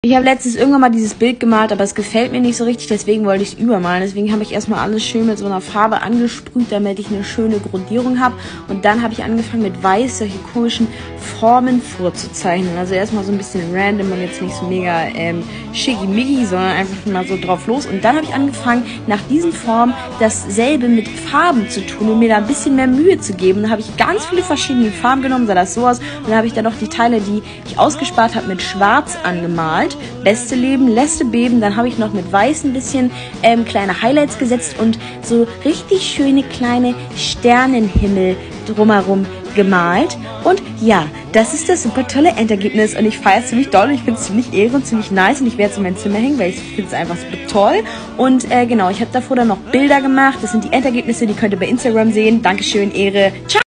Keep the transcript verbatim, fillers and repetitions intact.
Ich habe letztens irgendwann mal dieses Bild gemalt, aber es gefällt mir nicht so richtig, deswegen wollte ich es übermalen. Deswegen habe ich erstmal alles schön mit so einer Farbe angesprüht, damit ich eine schöne Grundierung habe. Und dann habe ich angefangen mit Weiß solche komischen Formen vorzuzeichnen. Also erstmal so ein bisschen random und jetzt nicht so mega ähm, schickimicki, sondern einfach mal so drauf los. Und dann habe ich angefangen, nach diesen Formen dasselbe mit Farben zu tun und mir da ein bisschen mehr Mühe zu geben. Dann habe ich ganz viele verschiedene Farben genommen, sah das so aus. Und dann habe ich dann noch die Teile, die ich ausgespart habe, mit Schwarz angemalt. Beste Leben, letzte Beben, dann habe ich noch mit Weiß ein bisschen ähm, kleine Highlights gesetzt und so richtig schöne kleine Sternenhimmel drumherum gemalt. Und ja, das ist das super tolle Endergebnis und ich feiere es ziemlich doll und ich finde es ziemlich ehre und ziemlich nice und ich werde es in mein Zimmer hängen, weil ich finde es einfach super toll. Und äh, genau, ich habe davor dann noch Bilder gemacht, das sind die Endergebnisse, die könnt ihr bei Instagram sehen. Dankeschön, Ehre, ciao!